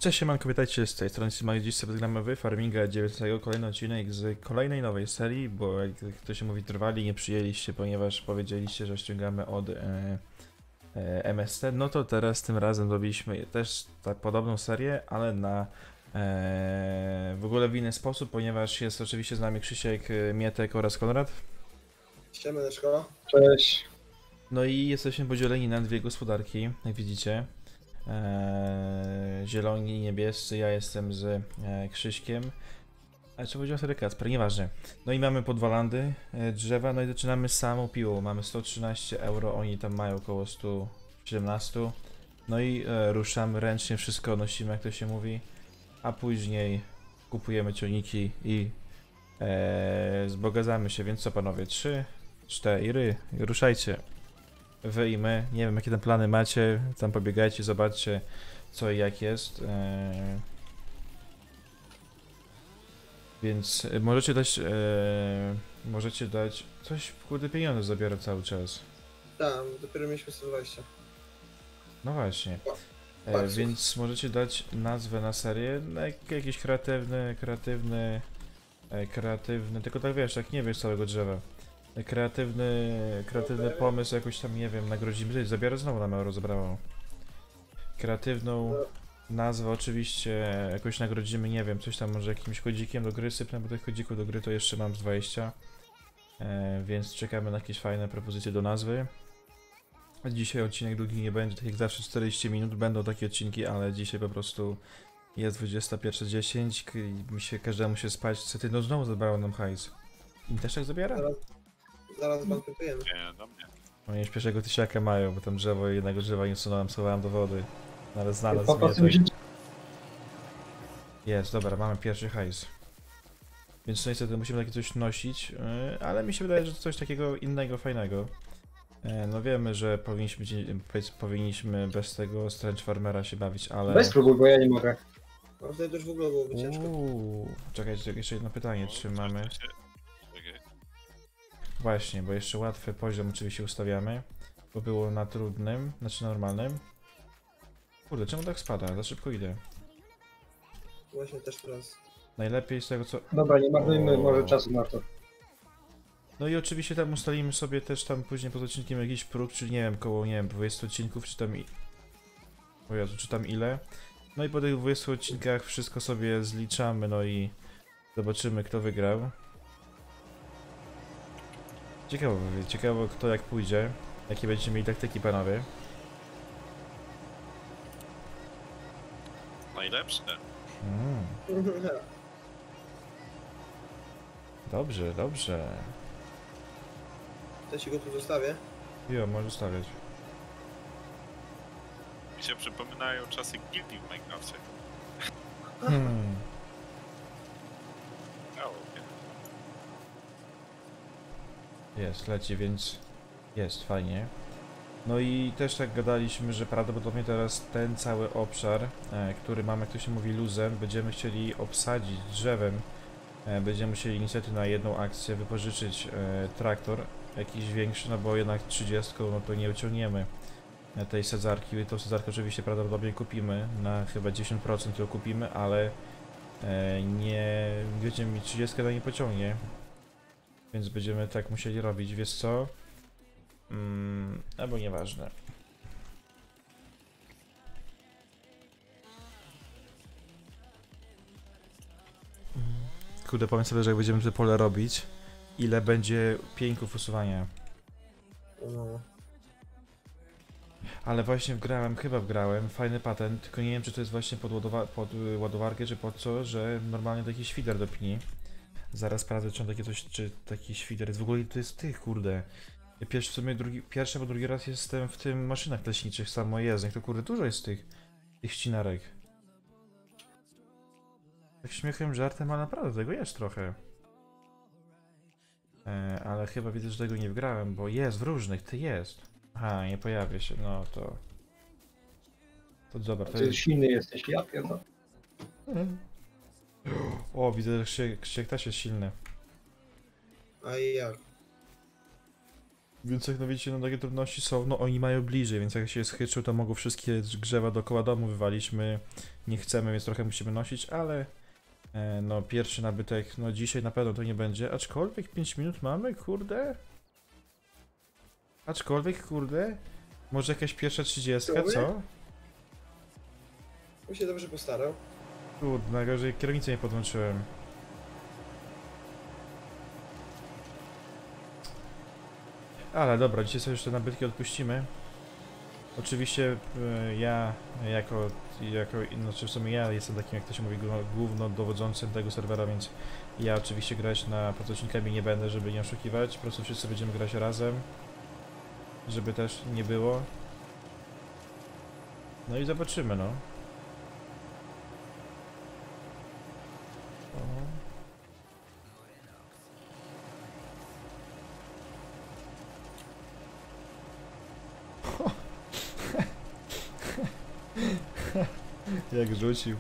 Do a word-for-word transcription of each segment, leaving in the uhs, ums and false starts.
Cześć, siemanko, witajcie z tej strony Simaj. Dziś sobie gramy w Farminga dziewiętnastego, kolejny odcinek z kolejnej nowej serii, bo jak to się mówi, trwali, nie przyjęliście, ponieważ powiedzieliście, że ściągamy od e, e, M S T, no to teraz tym razem robiliśmy też tak podobną serię, ale na e, w ogóle w inny sposób, ponieważ jest oczywiście z nami Krzysiek, Mietek oraz Konrad. Siemaneczko. Cześć. No i jesteśmy podzieleni na dwie gospodarki, jak widzicie. Eee, zieloni, niebiescy, ja jestem z e, Krzyśkiem. Ale czy powiedziałem sobie Kacper, nieważne. No i mamy po dwa landy, e, drzewa, no i zaczynamy z samą piłą. Mamy sto trzynaście euro, oni tam mają około sto siedemnaście. No i e, ruszamy ręcznie, wszystko nosimy, jak to się mówi. A później kupujemy ciągniki i e, zbogacamy się, więc co panowie, trzy, cztery, ruszajcie. Wy i my, nie wiem jakie tam plany macie, tam pobiegajcie, zobaczcie co i jak jest. Eee... Więc możecie dać, eee... możecie dać, coś kurde pieniądze zabiera cały czas. Tak, dopiero mieliśmy sto dwadzieścia. No właśnie. E, Patrzcie. więc możecie dać nazwę na serię, na jak- jakiś kreatywny, kreatywny, e, kreatywny, tylko tak wiesz, jak nie wiesz całego drzewa. Kreatywny, kreatywny pomysł jakoś tam, nie wiem, nagrodzimy. Ty, zabiorę znowu nam euro zabrało. Kreatywną nazwę oczywiście jakoś nagrodzimy, nie wiem, coś tam może jakimś kodzikiem do gry sypnę, bo tych kodzików do gry to jeszcze mam z dwadzieścia. E, więc czekamy na jakieś fajne propozycje do nazwy. Dzisiaj odcinek długi nie będzie, tak jak zawsze czterdzieści minut, będą takie odcinki, ale dzisiaj po prostu jest dwudziesta pierwsza dziesięć i mi się, każdemu się spać. Co ty, no znowu zabrało nam hajs. Im też tak zabiera? Zaraz, zaraz bankrutujemy. Nie, do mnie. Oni już pierwszego tysiaka mają, bo tam drzewo jednego drzewa nie usunąłem, schowałem do wody. No ale znalazł Po mnie prostu tutaj. mi się... Jest, dobra, mamy pierwszy hajs. Więc no niestety musimy takie coś nosić, yy, ale mi się wydaje, że coś takiego innego, fajnego. Yy, no wiemy, że powinniśmy, powiedz- powinniśmy bez tego Strange Farmera się bawić, ale... Bez próbu, bo ja nie mogę. No wtedy już w ogóle byłoby ciężko. Uuu, czekajcie, jeszcze jedno pytanie, czy mamy... Czekaj. Właśnie, bo jeszcze łatwy poziom oczywiście ustawiamy, bo było na trudnym, znaczy normalnym. Kurde, czemu tak spada? Za szybko idę. Właśnie też teraz. Najlepiej z tego co... Dobra, nie marnujmy O. może czasu na to. No i oczywiście tam ustalimy sobie też tam później pod odcinkiem jakiś próg, czyli nie wiem, koło, nie wiem, dwudziestu odcinków, czy tam i... O Jezu, czy tam ile. No i po tych dwudziestu odcinkach wszystko sobie zliczamy, no i zobaczymy kto wygrał. Ciekawe, ciekawe kto jak pójdzie, jakie będziecie mieli taktyki panowie. Najlepsze. Mm, dobrze, dobrze. To ci go tu zostawię. Jo, możesz stawiać. Mi się przypominają czasy gildii w Minecrafcie. Hmm. O, nie. Jest, leci, więc jest, fajnie. No i też tak gadaliśmy, że prawdopodobnie teraz ten cały obszar, e, który mamy, jak to się mówi, luzem, będziemy chcieli obsadzić drzewem. E, będziemy musieli niestety na jedną akcję wypożyczyć e, traktor jakiś większy, no bo jednak trzydziestką no to nie uciągniemy e, tej sadzarki. Tą sadzarkę oczywiście prawdopodobnie kupimy, na chyba dziesięć procent ją kupimy, ale e, nie, wiecie mi, trzydziestka to nie pociągnie. Więc będziemy tak musieli robić, wiesz co? Mm, albo nieważne. Kurde, powiem sobie, że jak będziemy te pole robić, ile będzie pieńków usuwania. No. Ale właśnie wgrałem, chyba wgrałem, fajny patent, tylko nie wiem czy to jest właśnie pod, ładowa pod y, ładowarkę, czy pod co, że normalnie taki świder do pni. Zaraz sprawdzę, czy on takie coś, czy taki świder jest. W ogóle to jest tych, kurde. Ja pierwszy, w sumie drugi, pierwszy albo drugi raz jestem w tym maszynach leśniczych samojezdnych, to kurde dużo jest tych, tych ścinarek. Tak śmiechem, żartem, ale naprawdę tego jest trochę. E, ale chyba widzę, że tego nie wgrałem, bo jest w różnych, ty jest. Aha, nie pojawia się, no to... To dobra, to Ty jest... silny jesteś, ja pierdolę. O, widzę, że Krzysiek, Krzysiek też jest silny. A i jak? Więc jak no wiecie, no takie trudności są, no oni mają bliżej, więc jak się schyczył, to mogą wszystkie drzewa dookoła domu wywalić, my nie chcemy, więc trochę musimy nosić, ale e, no pierwszy nabytek, no dzisiaj na pewno to nie będzie, aczkolwiek pięć minut mamy, kurde? Aczkolwiek, kurde? Może jakaś pierwsza trzydziestka, co? On się dobrze postarał. Kurde, najgorzej kierownicę nie podłączyłem. Ale dobra, dzisiaj sobie już te nabytki odpuścimy. Oczywiście e, ja jako, jako, znaczy w sumie ja jestem takim, jak to się mówi, głó- głównodowodzącym tego serwera, więc ja oczywiście grać na pod odcinkami nie będę, żeby nie oszukiwać. Po prostu wszyscy będziemy grać razem, żeby też nie było. No i zobaczymy, no. O. Jak rzucił.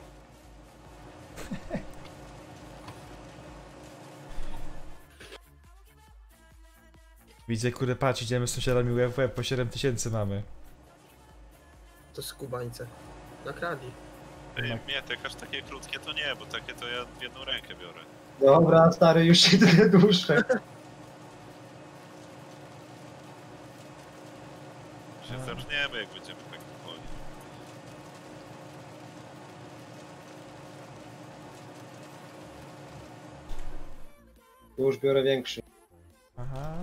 Widzę, kurde, patrz, idziemy z sąsiadami łeb w łeb, po siedem tysięcy mamy. To skubańce. Nakradli. Ej, Tak. Mietek, aż takie krótkie to nie, bo takie to ja w jedną rękę biorę. Dobra, stary, już się trochę dłuższe. Się A. zaczniemy, jak będziemy tak powoli. Już biorę większy. Aha.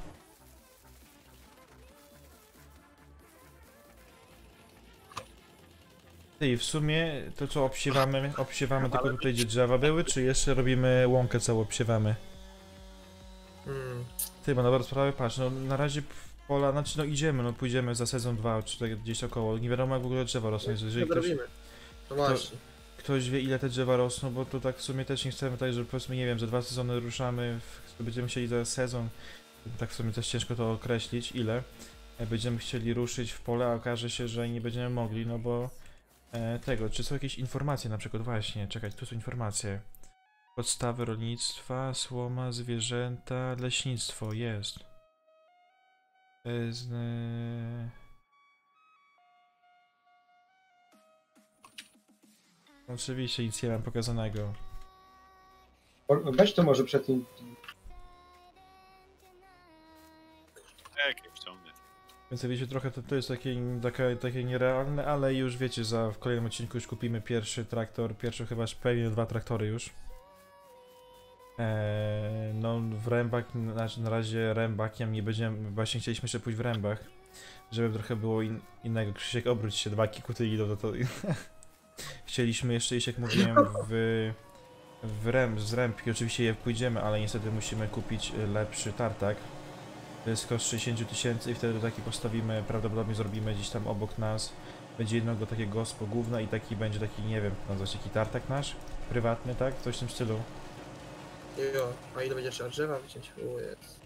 Ty, i w sumie to co obsiewamy, obsiewamy tylko tutaj gdzie drzewa były, czy jeszcze robimy łąkę całą obsiewamy? Hmm. Ty, bo na dobrą sprawę, patrz, no na razie w pola, znaczy no idziemy, no pójdziemy za sezon dwa, czy tak gdzieś około, nie wiadomo jak w ogóle drzewa rosną, więc jeżeli Co ktoś, robimy? No właśnie. ktoś wie ile te drzewa rosną, bo to tak w sumie też nie chcemy tak, że powiedzmy, nie wiem, za dwa sezony ruszamy, w, będziemy chcieli za sezon, tak w sumie też ciężko to określić, ile e, będziemy chcieli ruszyć w pole, a okaże się, że nie będziemy mogli, no bo e, tego, czy są jakieś informacje na przykład, właśnie, czekać, tu są informacje. Podstawy rolnictwa, słoma, zwierzęta, leśnictwo, jest. Z... Oczywiście nic nie mam pokazanego. O, weź to może przed tym. Jak je wciągnie. Więc jak wiecie, trochę to, to jest takie, takie, takie nierealne, ale już wiecie, za w kolejnym odcinku już kupimy pierwszy traktor, pierwszy chyba pewnie dwa traktory już. Eee, no w rębach, na, na razie rębakiem nie będziemy, właśnie chcieliśmy jeszcze pójść w rębach, żeby trochę było in, innego. Krzysiek, obróć się, dwa kikuty idą do to. Chcieliśmy jeszcze iść, jak mówiłem, w, w ręb, z rębki, oczywiście je pójdziemy, ale niestety musimy kupić lepszy tartak. To jest koszt sześćdziesiąt tysięcy i wtedy taki postawimy, prawdopodobnie zrobimy gdzieś tam obok nas. Będzie jednego takiego gospo główne i taki będzie taki, nie wiem, nazwać taki tartak nasz, prywatny, tak? Coś w tym stylu. Jo, a ile będzie trzeba drzewa wyciąć? O, jest.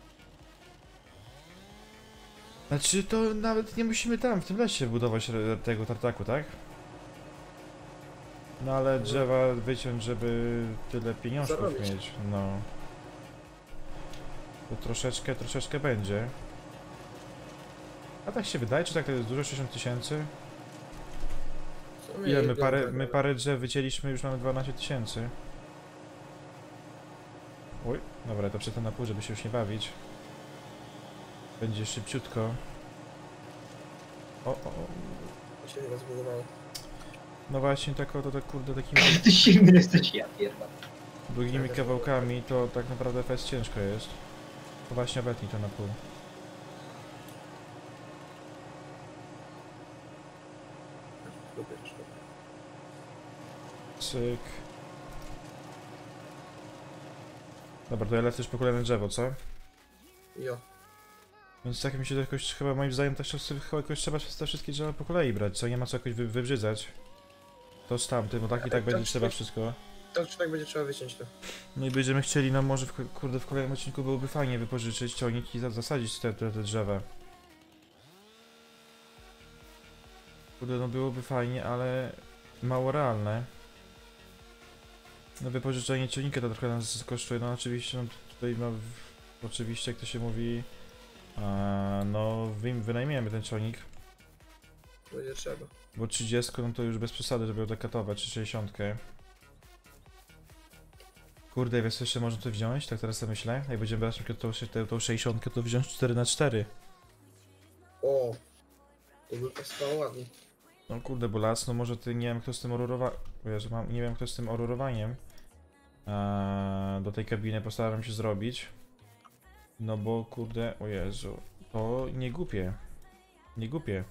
Znaczy to nawet nie musimy tam, w tym lesie budować re- tego tartaku, tak? No ale drzewa wyciąć, żeby tyle pieniążków Zarobić. mieć, no. To troszeczkę, troszeczkę będzie. A tak się wydaje, czy tak to jest dużo? sześćdziesiąt tysięcy? W sumie Ile my wygląda parę, tak, my ale- parę drzew wycięliśmy, już mamy dwanaście tysięcy. Oj, dobra, to przeto na pół, żeby się już nie bawić. Będzie szybciutko. O, o, o. To się chyba zbudowało. No właśnie, tak oto, tak kurde, takimi Ty silny jesteś, ja pierdolę. długimi kawałkami, to tak naprawdę fest ciężko jest. To właśnie obetnij to na pół. Lubię też to. Cyk. Dobra, to ja lecę już po kolejne drzewo, co? Jo. Więc tak mi się to jakoś, chyba moim zdaniem też sobie chyba jakoś trzeba te wszystkie drzewa po kolei brać, co? Nie ma co jakoś wy, wybrzydzać. To z tamtym, bo tak i tak będzie trzeba wszystko. To czy tak będzie trzeba wyciąć to? No i będziemy chcieli, no może w, kurde, w kolejnym odcinku byłoby fajnie wypożyczyć ciągnik i za- zasadzić te, te, te drzewa. Kurde, no byłoby fajnie, ale mało realne. No wypożyczenie ciągnika to trochę nas kosztuje, no oczywiście, no tutaj no, w, oczywiście jak to się mówi, A, no, wy, wynajmiemy ten ciągnik. Będzie trzeba. Bo trzydzieści no to już bez przesady, żeby ją dekatować, czy sześćdziesiąt. Kurde, wiesz co jeszcze można tu wziąć? Tak teraz sobie myślę. Jak będziemy brać na przykład tą, tą, tą sześćdziesiąt, to wziąć cztery na cztery. O! To by pasowało ładnie. No kurde, bo las, no może ty nie wiem kto z tym orurowaniem. Wiesz, mam, nie wiem kto z tym orurowaniem. Eee, do tej kabiny postaram się zrobić. No bo kurde, o Jezu, to nie głupie. Nie głupie.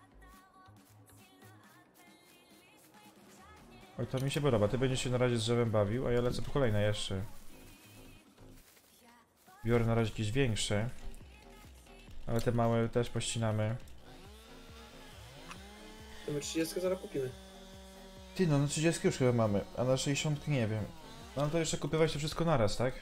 Oj, to mi się podoba. Ty będziesz się na razie z drzewem bawił, a ja lecę po kolejne jeszcze. Biorę na razie jakieś większe. Ale te małe też pościnamy. To my trzydzieści zaraz kupimy. Ty no, na trzydzieści już chyba mamy, a na sześćdziesiąt nie wiem. No to jeszcze kupywać to wszystko naraz, tak?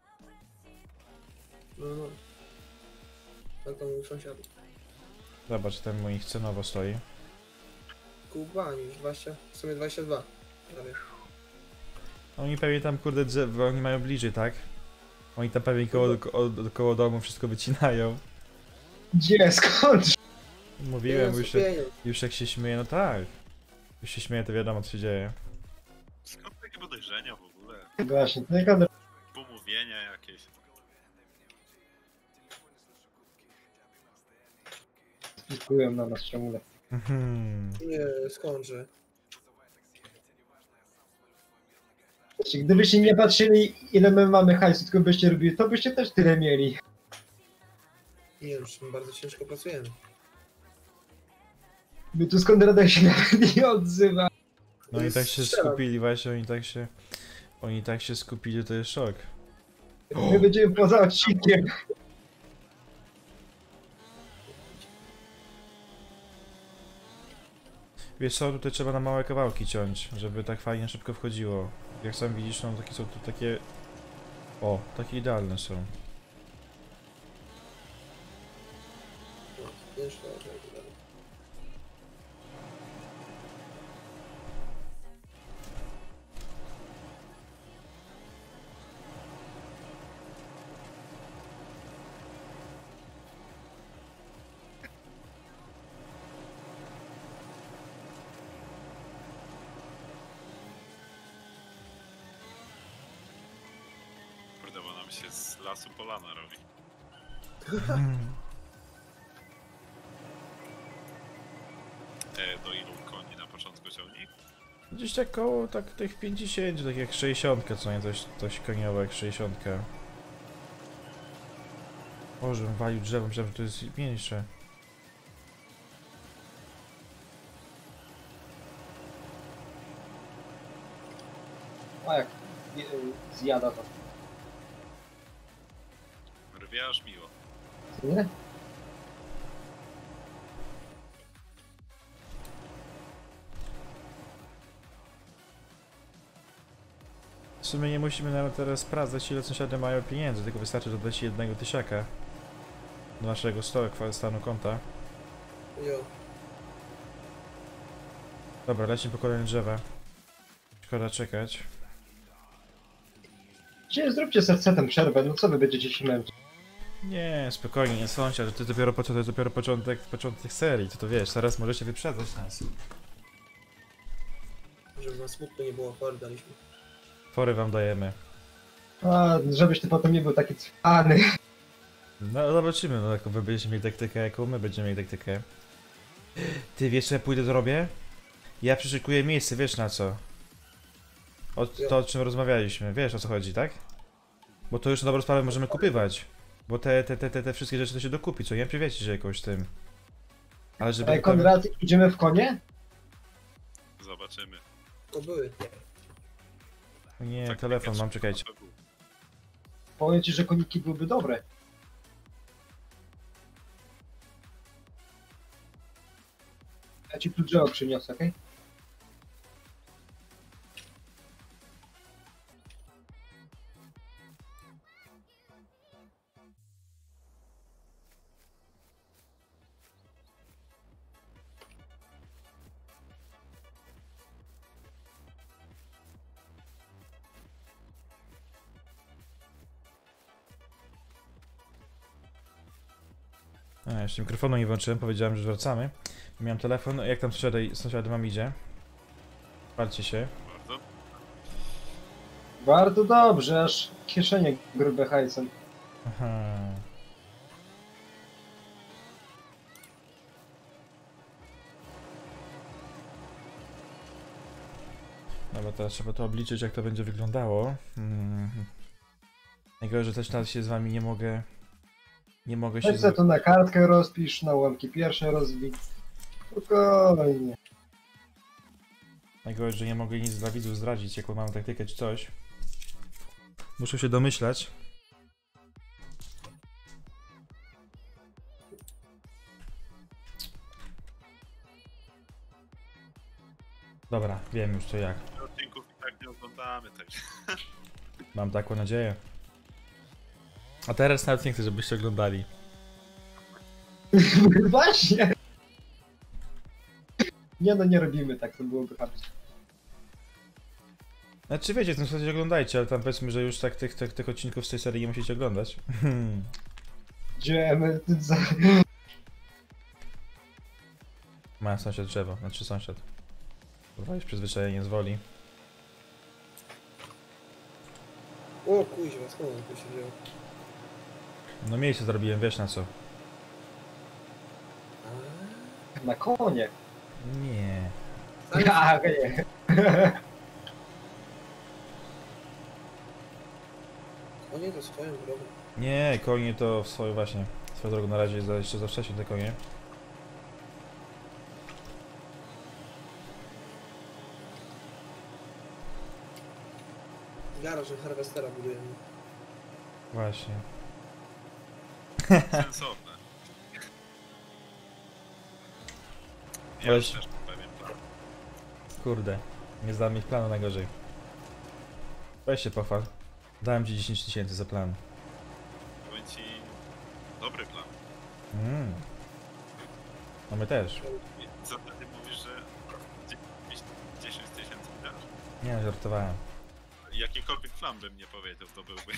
No, no. Tak to mój sąsiad. Zobacz, ten mój cenowo stoi. Kubani, już dwadzieścia, w sumie dwadzieścia dwa. Prawie. Oni pewnie tam kurde drzewo, oni mają bliżej, tak? Oni tam pewnie koło, koło, koło domu wszystko wycinają. Gdzie? Skąd? Mówiłem, Pieniądz, już, pieniądz. już jak się śmieje, no tak. Już się śmieje, to wiadomo co się dzieje. Skąd takie podejrzenia w ogóle? Właśnie, to jaka Pomówienia jakieś. spikują na nas ciągle. Mhm. Nie, skądże. Wiecie, gdybyście nie patrzyli ile my mamy hajsu, tylko byście robili, to byście też tyle mieli. Nie wiem, my bardzo ciężko pracujemy. My tu z Konradem się nawet nie odzywa. No i tak się Strzelam. skupili, właśnie oni tak się... Oni tak się skupili, to jest szok. My będziemy poza odcinkiem. Wiesz co, tutaj trzeba na małe kawałki ciąć, żeby tak fajnie szybko wchodziło. Jak sam widzisz, no takie są tu takie... O, takie idealne są. No, ciężko, ale tak dalej. Kurde, bo nam się z lasu polana robi. E, do ilu koni na początku ciągnik? Gdzieś tak koło tak tych pięćdziesiąt, tak jak sześćdziesiąt, co nie, coś, coś koniowe jak sześćdziesiąt. Boże, walił drzewo, myślałem, że to jest mniejsze. A jak je- zjada to. Rwie aż miło. Co nie? W sumie nie musimy nawet teraz sprawdzać ile sąsiady mają pieniędzy, tylko wystarczy dodać jednego tysiaka do naszego stołu, stanu konta. Jo. Dobra, lecimy po kolejne drzewa. Szkoda czekać. Gdzie zróbcie sercetem przerwę, no co wy będziecie się męczyć? Nie, spokojnie, nie sąsiad, to dopiero, po- to jest dopiero początek, początek serii, to to wiesz, teraz możecie wyprzedzać nas. Żeby wam smutno nie było, chory daliśmy. Fory wam dajemy. A, żebyś ty potem nie był taki cwany. No zobaczymy, no jaką wy będziecie mieli taktykę, jaką my będziemy mieli taktykę. Ty wiesz co ja pójdę zrobię? Ja przyszykuję miejsce, wiesz na co? O to o czym rozmawialiśmy, wiesz o co chodzi, tak? Bo to już na dobrą sprawę możemy kupywać. Bo te, te, te, te, te wszystkie rzeczy to się dokupi, co nie? Przywiecie się jakoś tym. Ale żeby... Ej, Konrad, idziemy w konie? Zobaczymy. To były. Nie, Tak, telefon tak, mam, czekajcie. to był. Powiem ci, że koniki byłyby dobre. Ja ci tu drzewo przyniosę, okej? A, jeszcze mikrofonu nie włączyłem, powiedziałem, że wracamy. Miałem telefon, jak tam sąsiadaj, sąsiady wam idzie? Parcie się. Bardzo. Bardzo dobrze, aż kieszenie grube hajsem. Aha. Dobra, teraz trzeba to obliczyć, jak to będzie wyglądało. Hmm. Najgorzej, że też teraz się z wami nie mogę... Nie mogę się... Weź sobie to na kartkę rozpisz, na łamki pierwsze rozbij. Spokojnie. Najgorzej, że nie mogę nic dla widzów zdradzić, jaką mam taktykę czy coś. Muszę się domyślać. Dobra, wiem już co jak. Odcinków i tak nie oglądamy, także. Mam taką nadzieję. A teraz nawet nie chcę, żebyście oglądali. Właśnie! Nie no, nie robimy tak, to byłoby chamskie. Znaczy wiecie, w tym sensie oglądajcie, ale tam powiedzmy, że już tak tych, tych, tych odcinków z tej serii nie musicie oglądać. Gdzie my... za- Ma sąsiad drzewo, znaczy sąsiad. Kurwa, już przyzwyczajenie z woli. O kuźwa, skąd on tu się wziął? No miejsce zrobiłem, wiesz na co. A, Na konie. Nie. A, nie. o nie, to swoją drogą. Nie, konie to w swoją właśnie. Swoją drogą na razie jest za- jeszcze za wcześnie te konie. Garaż, że harvestera budujemy. Właśnie. Sensowne. Ja Ale- już też mam pewien plan. Kurde. Nie zdałem ich planu najgorzej. Weź się pochwal. Dałem ci dziesięć tysięcy za plan. Powiem ci... Dobry plan. Mm. No my też. I co wtedy mówisz, że... dzie- dziesięć tysięcy dasz? Nie, żartowałem. Jakikolwiek plan bym nie powiedział, to byłby.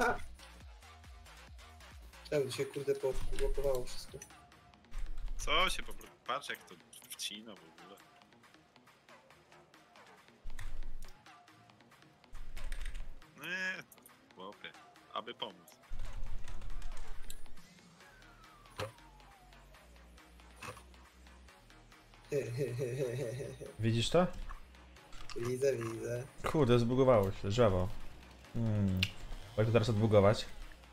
Tak, dzisiaj kurde poblokowało wszystko. Co się po prostu... Patrz jak to wcina w ogóle. Nie, chłopie. Aby pomóc. Widzisz to? Widzę, widzę. Kurde, zbugowało się, drzewo. Hmm. Jak to teraz odbugować?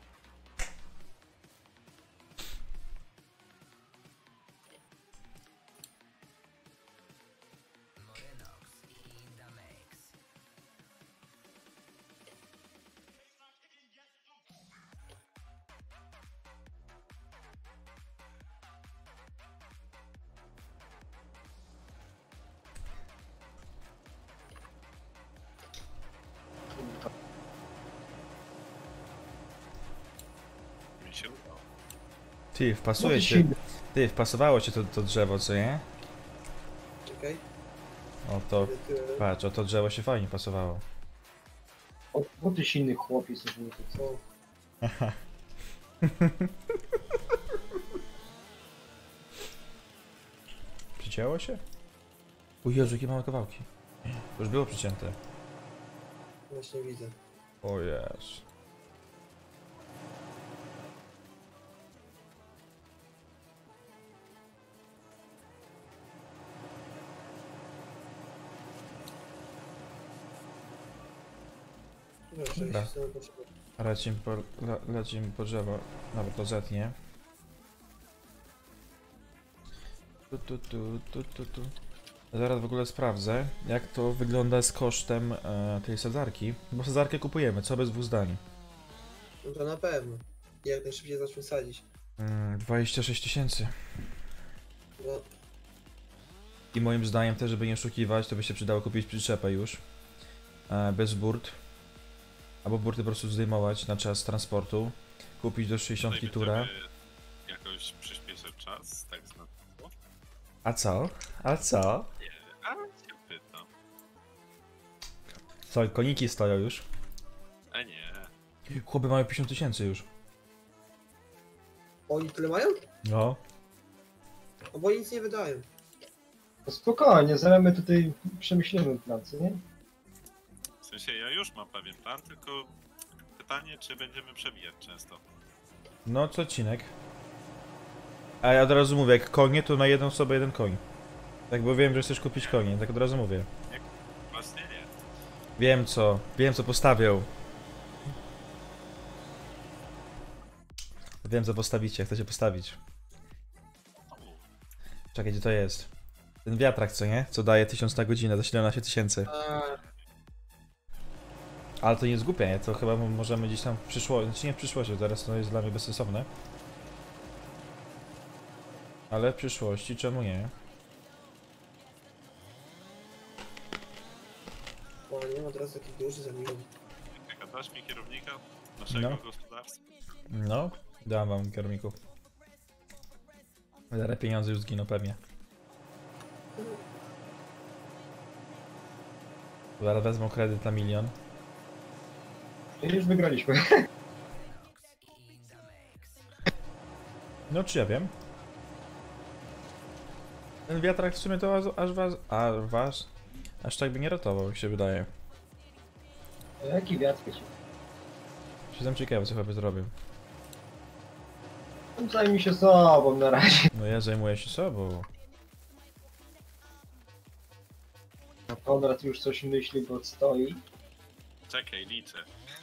Mi się udało. Ty, No wpasuje ty się. silny. Ty, wpasowało się to, to drzewo, co nie? Czekaj. O to, Edytuję. patrz, o to drzewo się fajnie pasowało. O, bo ty silny chłop jesteś, nie to co? Co? Przycięło się? O Jezu, jakie małe kawałki. To już było przycięte. Właśnie widzę. O Jezu. Dobrze, Dobra. się z tym potrzeba. Lecimy po, le, lecimy po drzewo. Nawet to zetnie. Tu, tu, tu, tu, tu, tu. Zaraz w ogóle sprawdzę, jak to wygląda z kosztem e, tej sadzarki. Bo sadzarkę kupujemy, co bez dwóch zdań. No to na pewno. Jak najszybciej zacznę sadzić. Mm, dwadzieścia sześć tysięcy. No, I moim zdaniem też, żeby nie oszukiwać, to by się przydało kupić przyczepę już. E, bez burt. Albo burty po prostu zdejmować na czas transportu. Kupić do sześćdziesiątki Tutaj turę. będziemy jakoś przyspieszyć czas, tak znacząco. A co? A co? Nie, ale się pytam. Co, koniki stoją już? A nie. Chłopy mają pięćdziesiąt tysięcy już. Oni tyle mają? No. No bo nic nie wydają. No spokojnie, zaraz my tutaj przemyślimy plan, co nie? W sensie ja już mam pewien plan, tylko pytanie, czy będziemy przebijać często. No, co odcinek. A ja od razu mówię, jak konie, to na jedną osobę jeden koń. Tak, bo wiem, że chcesz kupić konie, tak od razu mówię. Właśnie nie. Wiem co, wiem co postawią. Wiem co postawicie, chcecie postawić. Czekaj, gdzie to jest? Ten wiatrak, co nie? Co daje tysiąc na godzinę za siedemnaście tysięcy. A, Ale to nie jest głupie, nie? To chyba możemy gdzieś tam w przyszłości, znaczy nie w przyszłości, teraz to jest dla mnie bezsensowne. Ale w przyszłości, czemu nie? o, nie ma teraz taki duży za milion. Jak dasz mi kierownika naszego No. gospodarstwa? No, dam wam kierowników. Zaraz pieniądze już zginą pewnie. Zaraz wezmą kredyt na milion. I już wygraliśmy. No czy ja wiem? Ten wiatrak w sumie to aż, aż was, a was, aż tak by nie ratował, jak się wydaje. A jaki wiatr ci? Jestem ciekawy, co chyba zrobił. Zajmij się sobą na razie. No ja zajmuję się sobą. A Konrad już coś myśli, bo stoi. Czekaj, liczę.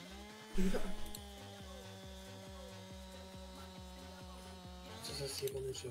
Co za zjebany żył.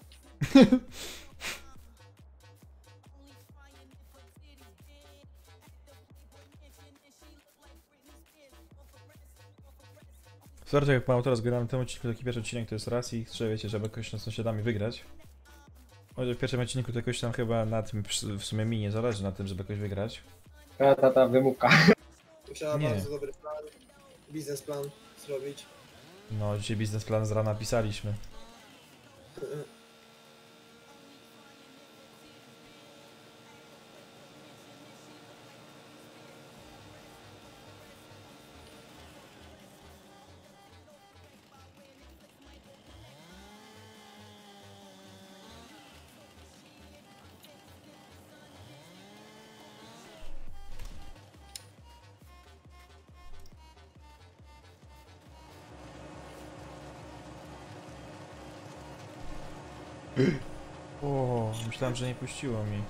Słuchajcie, jak mam teraz grałem w tym odcinku, taki pierwszy odcinek to jest raz i trzeba, wiecie, żeby jakoś nad sąsiadami wygrać. Może w pierwszym odcinku to jakoś tam chyba na tym w sumie mi nie zależy na tym, żeby jakoś wygrać. Ta, ta, ta wymówka. Musiała Nie. bardzo dobry plan, biznesplan zrobić. No, dzisiaj biznesplan z rana pisaliśmy. O, myślałem, że nie puściło mi.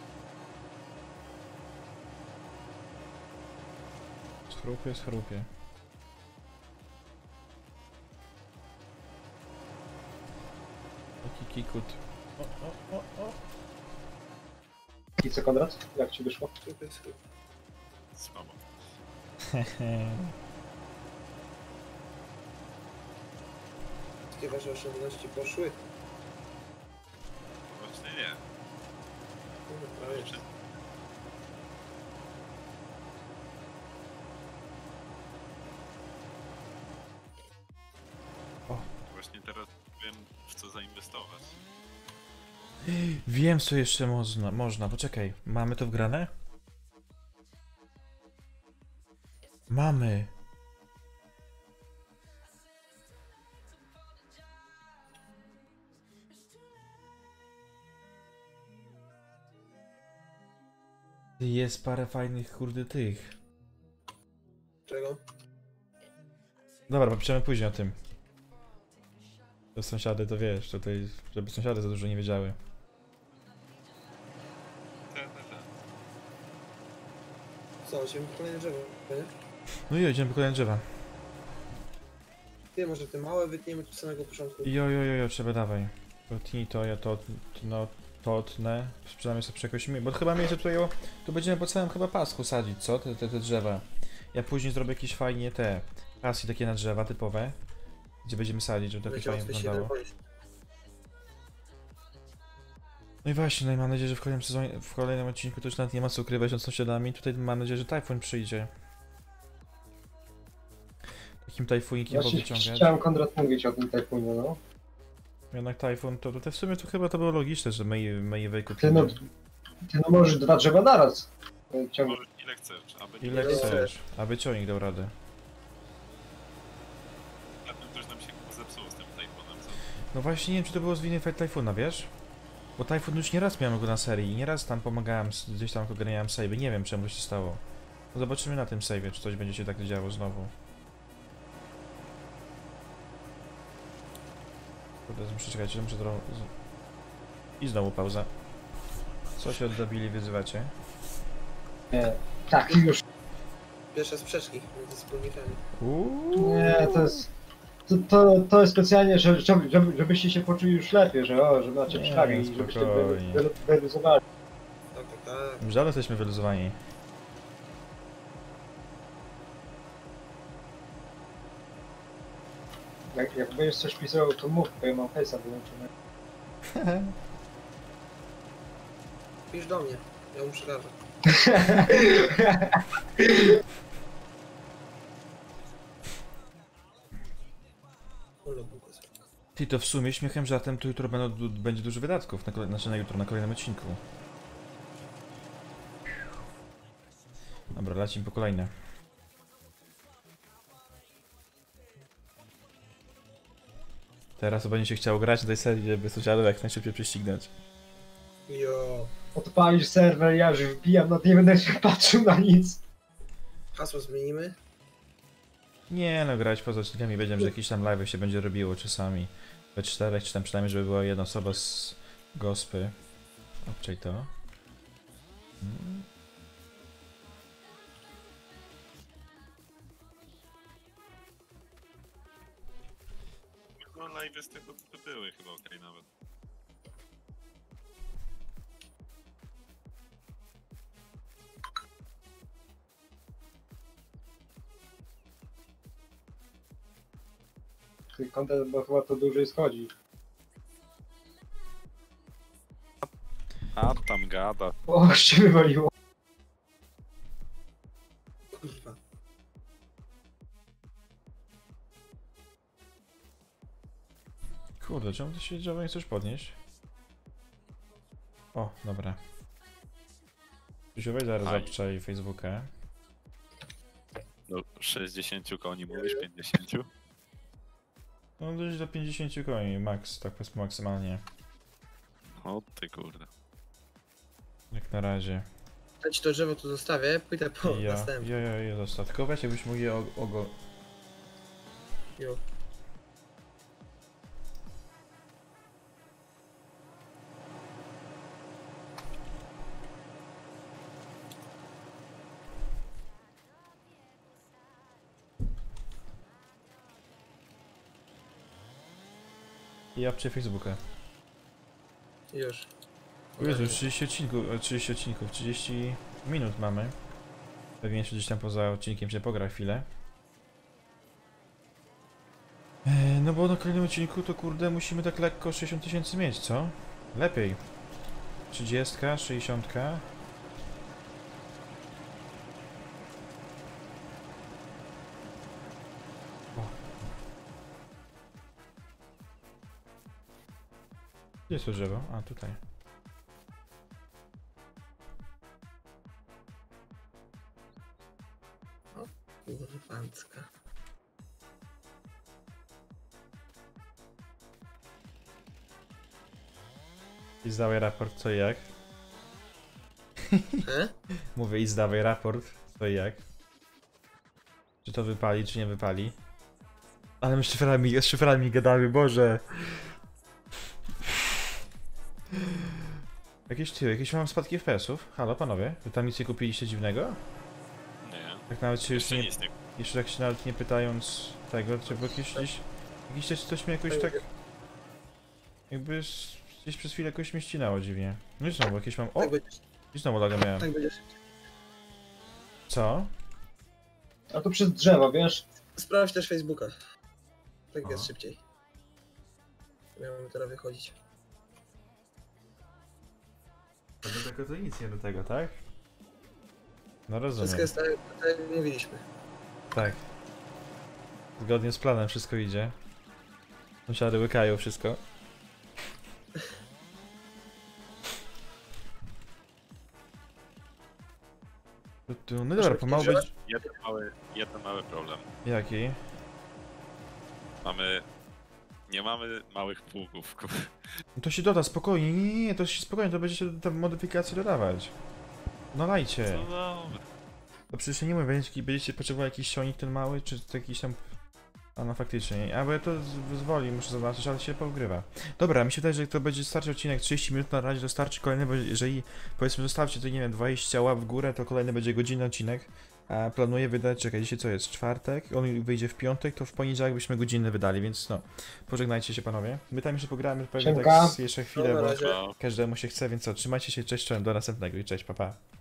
Schrupie, schrupie. Taki kikut. O, o, o, o. I co, Konrad? Jak ci wyszło? Super, super. Słabo. Hehe. Takie wasze oszczędności poszły. Właśnie nie. No, prawie. Przy- O. Właśnie teraz wiem, w co zainwestować. Wiem, co jeszcze można, można. Poczekaj, mamy to wgrane? Mamy. Jest parę fajnych, kurde, tych. Czego? Dobra, popiszemy później o tym. To sąsiady, to wiesz, tutaj, żeby sąsiady za dużo nie wiedziały. Te, te, te. Co, lecimy po kolejne drzewo, nie? No i jedziemy po kolejne drzewa. Ty, może te małe wytniemy od samego początku. Jo, jo, jo, jo, trzeba dawaj. To tnij to, ja to, no, to tnę. Przynajmniej sobie przekosimy, bo chyba miejsce tutaj, o, tu będziemy po całym chyba pasku sadzić, co? Te, te, te drzewa. Ja później zrobię jakieś fajnie te paski takie na drzewa typowe, gdzie będziemy sadzić, żeby to jakoś Będzie fajnie łatwiej się wyglądało. ten No i właśnie, no i mam nadzieję, że w kolejnym sezonie, w kolejnym odcinku to już nawet nie ma co ukrywać od sąsiadami. Tutaj mam nadzieję, że Typhoon przyjdzie. Takim Typhoonikiem Właśnie powyciągać. chciałem, Konrad, mówić o tym Typhonie, no. Jednak Typhoon to, to w sumie to chyba to było logiczne, że my, my je Ty wykupimy. no, ty no możesz dwa drzewa naraz. e, Ciągnąć. Możesz ile chcesz, aby Ile Ile chcesz, aby ciągnik dał radę. na tym też nam się zepsuło z tym telefonem, co? No właśnie nie wiem, czy to było z winy Typhoona, wiesz? Bo Typhoon już nieraz miałem go na serii i nieraz tam pomagałem, s- gdzieś tam ogarniałem save'y. Nie wiem, czemu się stało. No zobaczymy na tym save'ie, czy coś będzie się tak działo znowu. Kurde, muszę czekać, muszę trochę... z- I znowu pauza. Co się oddobili, wyzywacie? Nie, tak, już. Pierwsze sprzeczki między wspólnikami. Uuu. Nie, to jest... To, to, to jest specjalnie, żeby, żeby, żebyście się poczuli już lepiej, że o, że macie Nie, przewagę i żebyście spokojnie. wy- wy- wyluzowali. Tak, tak, tak. Już dawno jesteśmy wyluzowani. Jak, jak będziesz coś pisał, to mów, bo ja mam face'a wyłączony. Pisz do mnie, ja mu przekażę. Ole bukos. Ty, to w sumie śmiechem żartem to jutro będą, du- będzie dużo wydatków, na kolej, znaczy na jutro, na kolejnym odcinku. Dobra, lecimy po kolejne. Teraz to będzie się chciało grać na tej serii, żeby sąsiadów jak najszybciej prześcignąć. Jo. Odpalisz serwer, ja już wbijam, no nie będę się patrzył na nic. Hasło zmienimy. Nie no, grać poza odcinkami, wiedziałem, że jakieś tam live się będzie robiło czasami. We czterech, czy tam przynajmniej, żeby była jedna osoba z gospy. Obczaj to. Hmm. No live z tego to były chyba okej nawet. Kontent, bo chyba to dłużej schodzi. A tam gada. O, się wywaliło. Kurwa. Kurde, czemu to się dzieje? Nie chcesz podnieść? O, dobra. Usiłuj zaraz Aj. obczaj Facebooka. No sześćdziesiąt koni mówisz, pięćdziesiąt? No dość do pięćdziesięciu koni, max, tak powiedzmy maksymalnie. O ty kurde. Jak na razie. Ja ci to drzewo tu zostawię, pójdę po ja, następne. ja, ja, ja zostaw. Tylko weź, jakbyś mógł je o- ogo... Jo. I obczaj Facebooka. Już. O Jezu, już trzydzieści odcinków, e, trzydzieści odcinków, trzydzieści minut mamy. Pewnie jeszcze gdzieś tam poza odcinkiem się pogra chwilę. E, no bo na kolejnym odcinku to kurde musimy tak lekko sześćdziesiąt tysięcy mieć, co? Lepiej. trzydzieści, sześćdziesiąt. Gdzie jest to drzewo? A, tutaj. Kurwancka. I zdawaj raport co i jak. E? Mówię i zdawaj raport co i jak. Czy to wypali, czy nie wypali. Ale my z szyframi, z szyframi gadamy, Boże. Jakieś ty, jakieś mam spadki F P S-ów? Halo panowie, wy tam nic nie kupiliście dziwnego? Nie. Tak nawet się już Jeszcze nie, nic nie. jeszcze tak się nawet nie pytając tego, czy było jakieś gdzieś... Jakiś coś, coś mnie jakoś tak... Jakby s- gdzieś przez chwilę jakoś mnie ścinało dziwnie. No i znowu jakieś mam... O! Tak będzie, I znowu laga miałem. tak będzie. Co? A to przez drzewo, wiesz? Sprawdź też Facebooka. Tak O. jest szybciej. Miałem teraz wychodzić. To do tego to nic nie do tego, tak? No rozumiem. Wszystko jest tak, tak jak mówiliśmy. Tak. Zgodnie z planem wszystko idzie. Sąsiady łykają wszystko. Tu, tu, no dobra, pomału być... Jeden mały, jeden mały problem. Jaki? Mamy Nie mamy małych pługów. kur- To się doda, spokojnie, nie, nie, nie, to się spokojnie, to będzie się tam modyfikacje dodawać. No lajcie. No dobra. To przecież nie mówię, będziecie, będziecie potrzebowali jakiś sionik ten mały, czy to jakiś tam... A no faktycznie, a bo ja to z- zwoli muszę zobaczyć, ale się pogrywa. Dobra, mi się wydaje, że to będzie starczy odcinek trzydzieści minut, na razie to starczy kolejny, bo jeżeli powiedzmy zostawcie to nie wiem, dwadzieścia łap w górę, to kolejny będzie godzinny odcinek. A planuję wydać, czekaj, dzisiaj co jest? Czwartek, on wyjdzie w piątek, to w poniedziałek byśmy godzinny wydali, więc no, pożegnajcie się panowie. My tam jeszcze pogramy pewnie Siemka. tak z jeszcze chwilę, No, na bo razie. No. każdemu się chce, więc co, trzymajcie się, cześć, czołem, do następnego i cześć, pa pa.